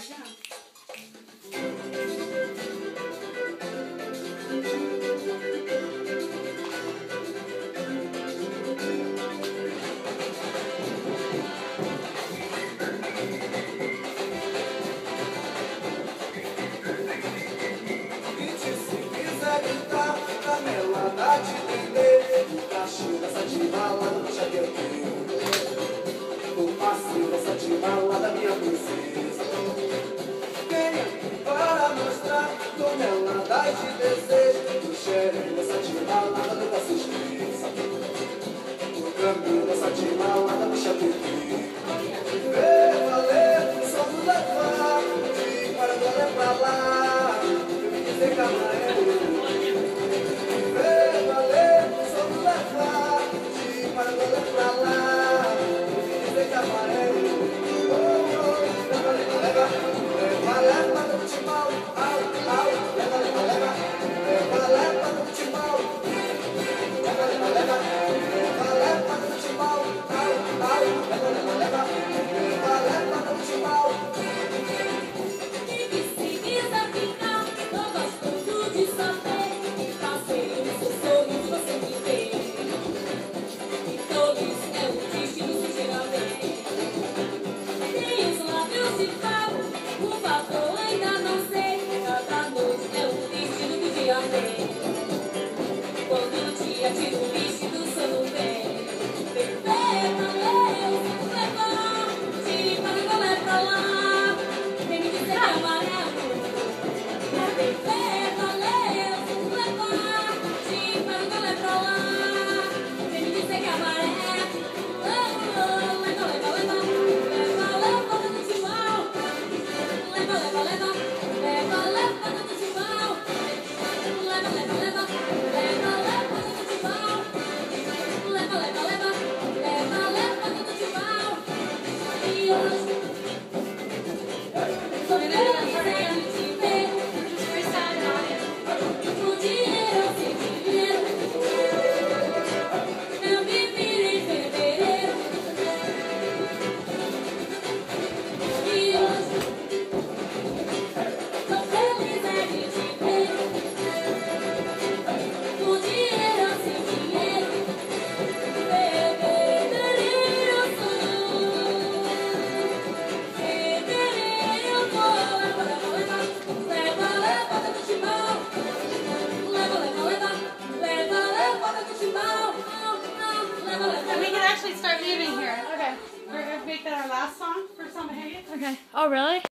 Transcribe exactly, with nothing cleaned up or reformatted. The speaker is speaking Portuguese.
Mala da minha princesa, venha para mostrar toneladas de desejo. O cheiro dessa timalada nunca se esqueça. O caminho dessa timalada me chateia. Vê valer o som do levar, de para agora é pra lá, me dizer camarão. Vê valer o som do levar, de para agora é pra lá, me dizer camarão. Leva, leva no timão, au, au. Leva, leva, leva. Leva, leva no timão. Leva, leva, leva. Leva, leva no timão, au, au. Leva, leva, leva. Leva, leva no timão. E que se desafinar, não gosto tudo de saber. Passei no seu sorriso, você me vê. E todos é o destino se chega bem. Tem os lábios de pau. O fator ainda não sei, cada noite é o destino do dia bem. Quando o dia tira o vestido, o sono vem. Perfeita, eu sinto levar, tire para agora é pra lá, vem me dizer que é amarelo. Perfeita, eu sinto levar, tire para agora é pra lá, vem me dizer que é amarelo. Leva, leva, leva, leva, leva, leva no timão. Leva, leva, leva, leva, leva no timão. Leva, leva, leva, leva, leva no timão. Leva, leva, leva, leva, leva no timão. E hoje, sou menina sem te ver. No dinheiro sem dinheiro, eu me virei em fevereiro. E hoje, tô feliz é de te ver. No dinheiro sem dinheiro, fevereiro sou. Fevereiro vou. Leva, leva, leva, leva, leva no timão. Leva, leva, leva, leva, leva no timão. Leva, leva, And we leva. can actually start moving here. Okay. We're going to make that our last song for Samba Hagen. Okay. Oh, really?